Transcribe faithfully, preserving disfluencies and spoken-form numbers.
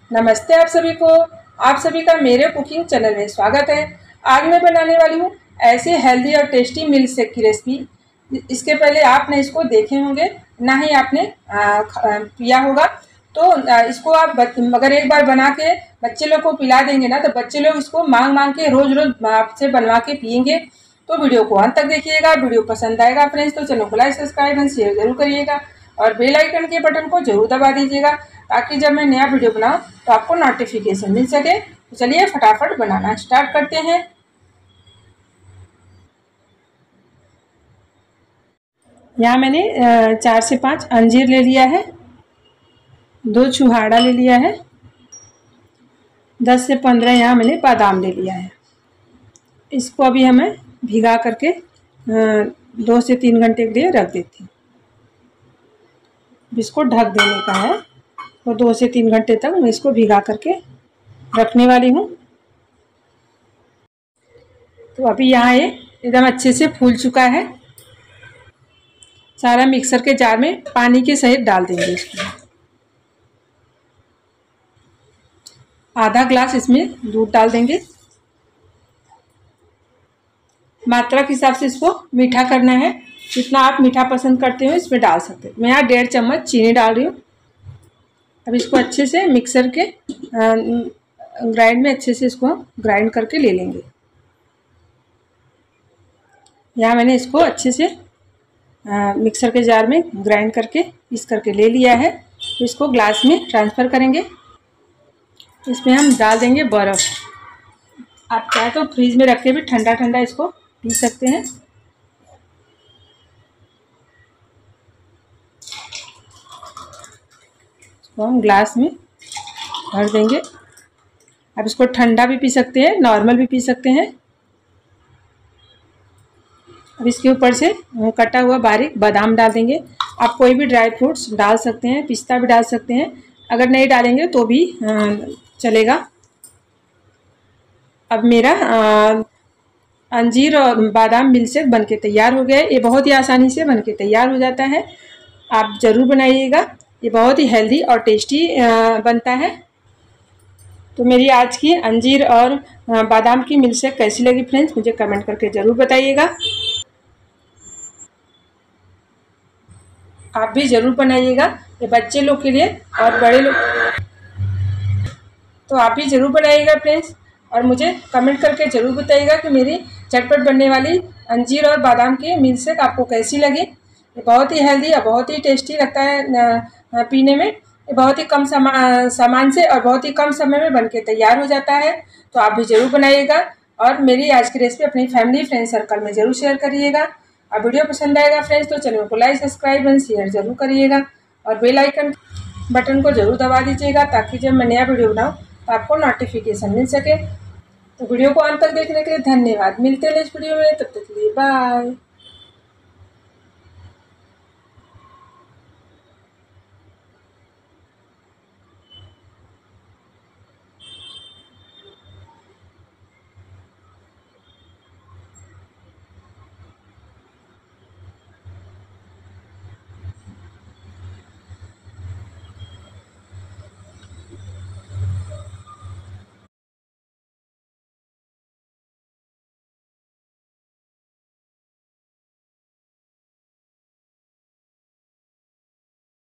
नमस्ते आप सभी को। आप सभी का मेरे कुकिंग चैनल में स्वागत है। आज मैं बनाने वाली हूँ ऐसे हेल्दी और टेस्टी मिल्क शेक की रेसिपी। इसके पहले आपने इसको देखे होंगे, ना ही आपने पिया होगा। तो इसको आप अगर एक बार बना के बच्चे लोग को पिला देंगे ना, तो बच्चे लोग इसको मांग मांग के रोज रोज आपसे बनवा के पियेंगे। तो वीडियो को अंत तक देखिएगा। वीडियो पसंद आएगा फ्रेंड्स तो चैनल को लाइक सब्सक्राइब एंड शेयर जरूर करिएगा और बेल आइकन के बटन को जरूर दबा दीजिएगा, ताकि जब मैं नया वीडियो बनाऊं तो आपको नोटिफिकेशन मिल सके। तो चलिए फटाफट बनाना स्टार्ट करते हैं। यहाँ मैंने चार से पाँच अंजीर ले लिया है, दो छुहाड़ा ले लिया है, दस से पंद्रह यहाँ मैंने बादाम ले लिया है। इसको अभी हमें भिगा करके दो से तीन घंटे के लिए रख देती हूँ। इसको ढक देने का है, तो दो से तीन घंटे तक मैं इसको भिगा करके रखने वाली हूँ। तो अभी यहाँ ये एकदम अच्छे से फूल चुका है। सारा मिक्सर के जार में पानी के सहित डाल देंगे। इसमें आधा ग्लास इसमें दूध डाल देंगे। मात्रा के हिसाब से इसको मीठा करना है, जितना आप मीठा पसंद करते हो इसमें डाल सकते हो। मैं यहाँ डेढ़ चम्मच चीनी डाल रही हूँ। अब इसको अच्छे से मिक्सर के ग्राइंड में अच्छे से इसको ग्राइंड करके ले लेंगे। यहाँ मैंने इसको अच्छे से आ, मिक्सर के जार में ग्राइंड करके पीस करके ले लिया है। तो इसको ग्लास में ट्रांसफ़र करेंगे। इसमें हम डाल देंगे बर्फ़। आप चाहे तो फ्रीज में रख के भी ठंडा ठंडा इसको पी सकते हैं। इसको हम ग्लास में भर देंगे। आप इसको ठंडा भी पी सकते हैं, नॉर्मल भी पी सकते हैं। अब इसके ऊपर से कटा हुआ बारीक बादाम डाल देंगे। आप कोई भी ड्राई फ्रूट्स डाल सकते हैं, पिस्ता भी डाल सकते हैं। अगर नहीं डालेंगे तो भी चलेगा। अब मेरा अंजीर और बादाम मिल्क शेक बनके तैयार हो गया है। ये बहुत ही आसानी से बनके तैयार हो जाता है। आप ज़रूर बनाइएगा। ये बहुत ही हेल्दी और टेस्टी बनता है। तो मेरी आज की अंजीर और बादाम की मिल्क शेक कैसी लगी फ्रेंड्स, मुझे कमेंट करके ज़रूर बताइएगा। आप भी ज़रूर बनाइएगा, ये बच्चे लोग के लिए और बड़े लोग, तो आप भी ज़रूर बनाइएगा फ्रेंड्स। और मुझे कमेंट करके ज़रूर बताइएगा कि मेरी झटपट बनने वाली अंजीर और बादाम की मिल्क शेक आपको कैसी लगी। ये बहुत ही हेल्दी और बहुत ही टेस्टी लगता है पीने में। ये बहुत ही कम समा सामान से और बहुत ही कम समय में बनके तैयार हो जाता है। तो आप भी ज़रूर बनाइएगा और मेरी आज की रेसिपी अपनी फैमिली फ्रेंड सर्कल में ज़रूर शेयर करिएगा। और वीडियो पसंद आएगा फ्रेंड्स तो चैनल को लाइक सब्सक्राइब एंड शेयर जरूर करिएगा और बेल आइकन बटन को जरूर दबा दीजिएगा, ताकि जब मैं नया वीडियो बनाऊँ तो आपको नोटिफिकेशन मिल सके। तो वीडियो को अंत तक देखने के लिए धन्यवाद। मिलते हैं नेक्स्ट वीडियो में, तब तक के लिए बाय।